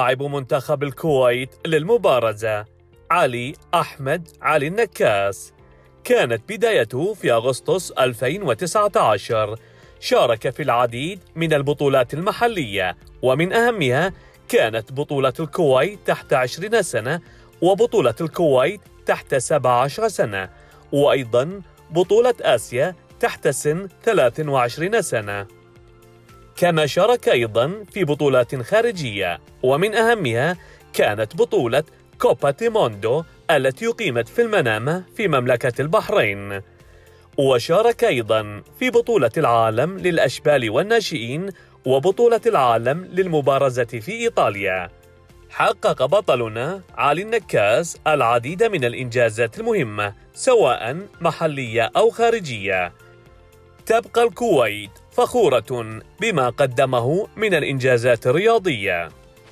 لاعب منتخب الكويت للمبارزة علي أحمد علي النكاس. كانت بدايته في أغسطس 2019. شارك في العديد من البطولات المحلية، ومن أهمها كانت بطولة الكويت تحت 20 سنة، وبطولة الكويت تحت 17 سنة، وأيضا بطولة آسيا تحت سن 23 سنة. كما شارك أيضا في بطولات خارجية، ومن أهمها كانت بطولة كوبا تيموندو التي أقيمت في المنامة في مملكة البحرين. وشارك أيضا في بطولة العالم للأشبال والناشئين وبطولة العالم للمبارزة في إيطاليا. حقق بطلنا علي النكاس العديد من الإنجازات المهمة سواء محلية أو خارجية. تبقى الكويت فخورة بما قدمه من الإنجازات الرياضية.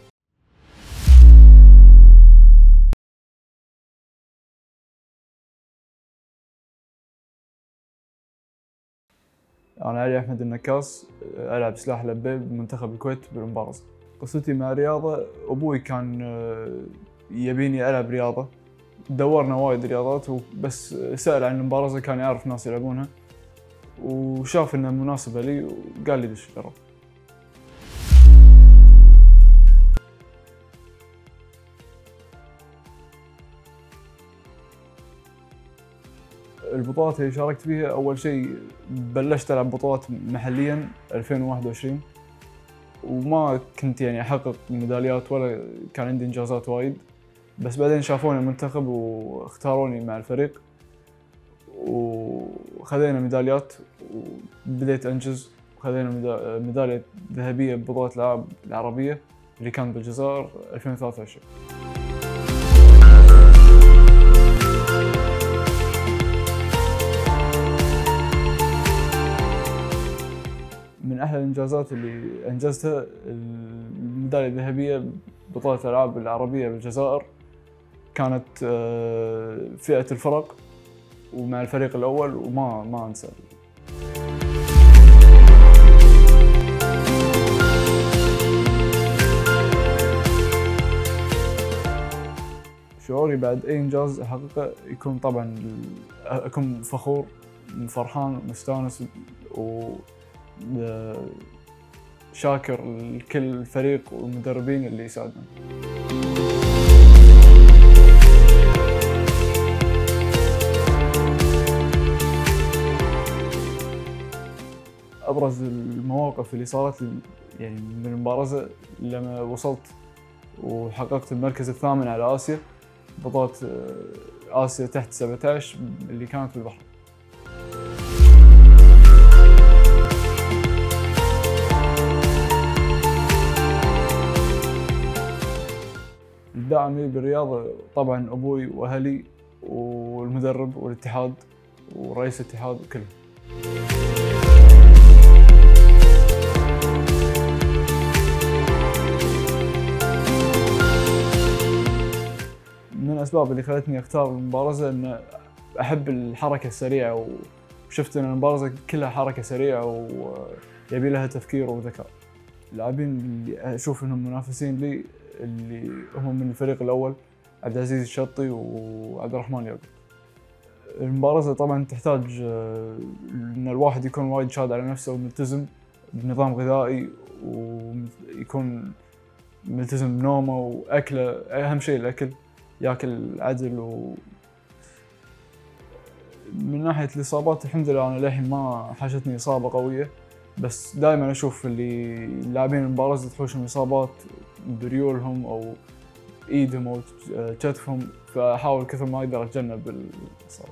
أنا علي أحمد النكاس، ألعب سلاح لبيب بمنتخب الكويت بالمبارزة. قصتي مع الرياضة، أبوي كان يبيني ألعب رياضة، دورنا وايد رياضات بس سأل عن المبارزة، كان يعرف ناس يلعبونها وشاف إنها مناسبة لي وقال لي دش جرب. البطولات اللي شاركت فيها، أول شيء بلشت ألعب بطولات محلياً 2021 وما كنت يعني أحقق ميداليات ولا كان عندي إنجازات وايد، بس بعدين شافوني المنتخب واختاروني مع الفريق وخذينا ميداليات وبديت أنجز، وخذينا ميدالية ذهبية ببطولة الألعاب العربية اللي كانت بالجزائر 2023. من أحلى الإنجازات اللي أنجزتها الميدالية الذهبية ببطولة الألعاب العربية بالجزائر، كانت فئة الفرق ومع الفريق الأول، وما أنسى. شعوري بعد أي إنجاز أحققه يكون طبعاً أكون فخور فرحان مستانس شاكر لكل الفريق والمدربين اللي يساعدنا. أبرز المواقف اللي صارت لي يعني من المبارزة لما وصلت وحققت المركز الثامن على آسيا، بطولة آسيا تحت 17 اللي كانت في البحرين. الداعم لي بالرياضة طبعاً أبوي وأهلي والمدرب والاتحاد ورئيس الاتحاد وكله. من الأسباب اللي خلتني أختار المبارزة إن أحب الحركة السريعة، وشفت إن المبارزة كلها حركة سريعة ويبي لها تفكير وذكاء. اللاعبين اللي أشوف إنهم منافسين لي اللي هم من الفريق الأول عبد العزيز الشطي وعبد الرحمن يعقوب. المبارزة طبعاً تحتاج إن الواحد يكون وايد شاد على نفسه وملتزم بنظام غذائي، ويكون ملتزم بنومه وأكله، أهم شيء الأكل، ياكل عدل. من ناحية الإصابات الحمد لله أنا للحين ما حاشتني إصابة قوية، بس دائما أشوف اللي لاعبين المبارزة تحوشهم إصابات بريولهم أو إيدهم أو كتفهم، فأحاول كثر ما أقدر أتجنب الإصابة.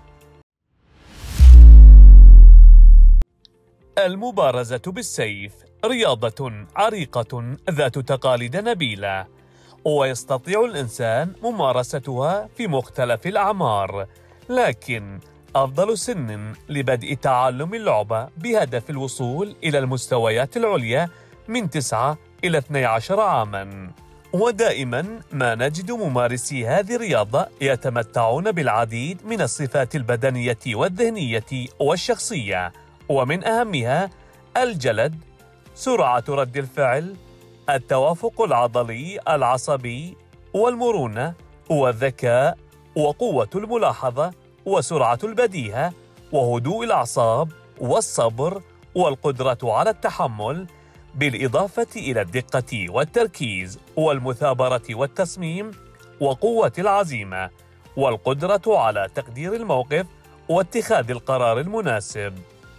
المبارزة بالسيف رياضة عريقة ذات تقاليد نبيلة، ويستطيع الإنسان ممارستها في مختلف الأعمار، لكن أفضل سن لبدء تعلم اللعبة بهدف الوصول إلى المستويات العليا من 9 إلى 12 عاماً. ودائماً ما نجد ممارسي هذه الرياضة يتمتعون بالعديد من الصفات البدنية والذهنية والشخصية، ومن أهمها الجلد، سرعة رد الفعل، التوافق العضلي العصبي والمرونة والذكاء وقوة الملاحظة وسرعة البديهة وهدوء الأعصاب والصبر والقدرة على التحمل، بالإضافة إلى الدقة والتركيز والمثابرة والتصميم وقوة العزيمة والقدرة على تقدير الموقف واتخاذ القرار المناسب.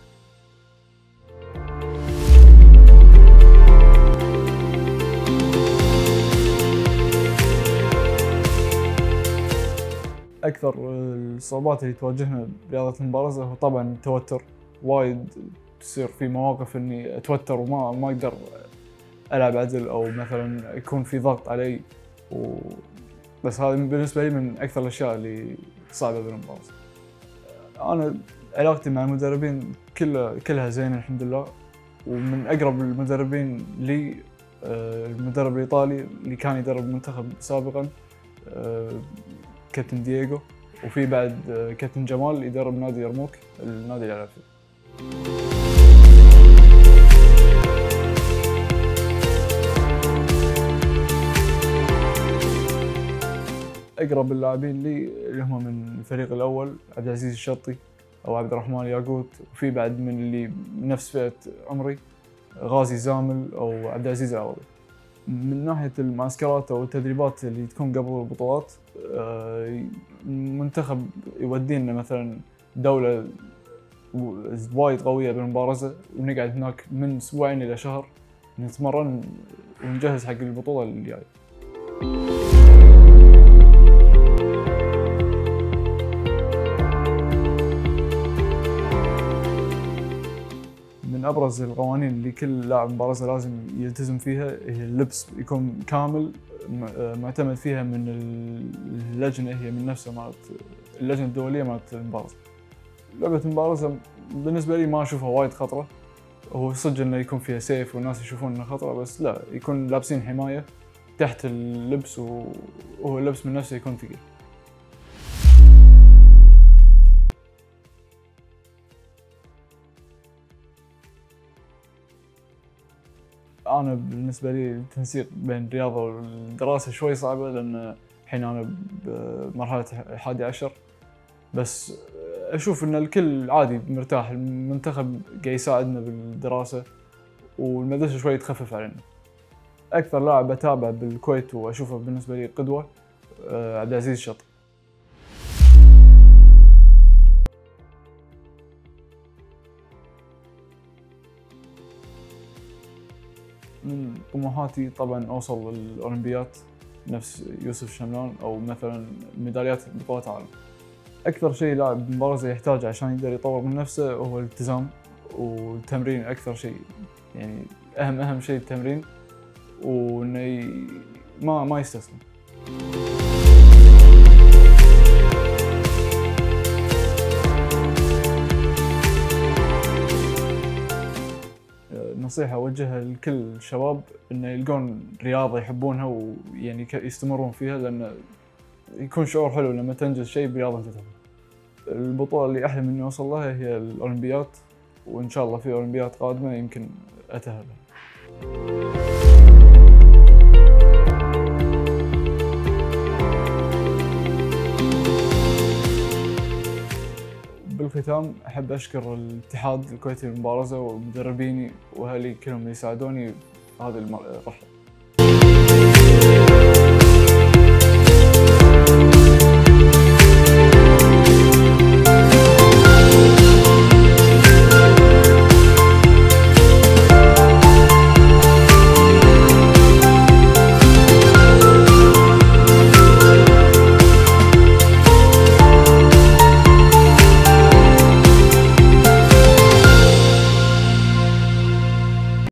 أكثر الصعوبات اللي تواجهنا برياضة المبارزة هو طبعاً التوتر. وايد تصير في مواقف إني أتوتر وما أقدر ألعب عدل، أو مثلاً يكون في ضغط علي بس هذا بالنسبة لي من أكثر الأشياء اللي صعبة بالمبارزة. أنا علاقتي مع المدربين كلها زينة الحمد لله، ومن أقرب المدربين لي المدرب الإيطالي اللي كان يدرب المنتخب سابقاً كابتن دييغو، وفي بعد كابتن جمال يدرب نادي يرموك، النادي اللي ألعب فيه. أقرب اللاعبين لي اللي هم من الفريق الأول عبد العزيز الشرطي أو عبد الرحمن الياقوت، وفي بعد من اللي نفس فئة عمري غازي زامل أو عبد العزيز العوضي. من ناحية المعسكرات أو التدريبات اللي تكون قبل البطولات، المنتخب يودينا مثلا دولة وايد قوية بالمبارزة، ونقعد هناك من أسبوعين إلى شهر نتمرن ونجهز حق البطولة اللي جاية. من أبرز القوانين اللي كل لاعب مبارزة لازم يلتزم فيها هي اللبس يكون كامل معتمد فيها من اللجنة، هي من نفسها مالت اللجنة الدولية مالت المبارزة. لعبة المبارزة بالنسبة لي ما أشوفها وايد خطرة، هو صدق إنه يكون فيها سيف والناس يشوفون إنها خطرة، بس لا، يكون لابسين حماية تحت اللبس وهو اللبس من نفسه يكون ثقيل. أنا بالنسبة لي التنسيق بين الرياضة والدراسة شوي صعبة، لأن الحين أنا بمرحلة 11، بس أشوف إن الكل عادي مرتاح، المنتخب قاعد يساعدنا بالدراسة والمدرسة شوي تخفف علينا. أكثر لاعب أتابعه بالكويت وأشوفه بالنسبة لي قدوة عبد العزيز الشرطي. من طموحاتي طبعاً أوصل للأولمبيات نفس يوسف شملان، أو مثلاً ميداليات بطولات العالم. أكثر شيء لاعب مبارزة يحتاج عشان يقدر يطور من نفسه هو الالتزام والتمرين. أكثر شيء يعني أهم شيء التمرين، وإنه ما يستسلم. نصيحة أوجهها لكل الشباب إنه يلقون رياضة يحبونها ويعني يستمرون فيها، لأن يكون شعور حلو لما تنجز شيء برياضة أنت تحبها. البطولة اللي أحلم إني أوصل لها هي الأولمبيات، وإن شاء الله في أولمبيات قادمة يمكن أتأهل. بالختام أحب أشكر الاتحاد الكويتي للمبارزة ومدربيني وأهلي كلهم اللي يساعدوني في هذه الرحلة.